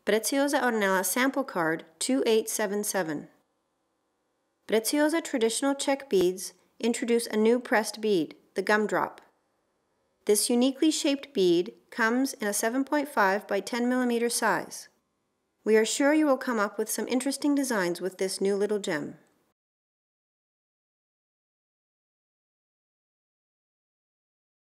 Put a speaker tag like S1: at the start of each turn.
S1: Preciosa Ornela Sample Card 2877. Preciosa Traditional Czech Beads introduce a new pressed bead, the gumdrop. This uniquely shaped bead comes in a 7.5 by 10 mm size. We are sure you will come up with some interesting designs with this new little gem.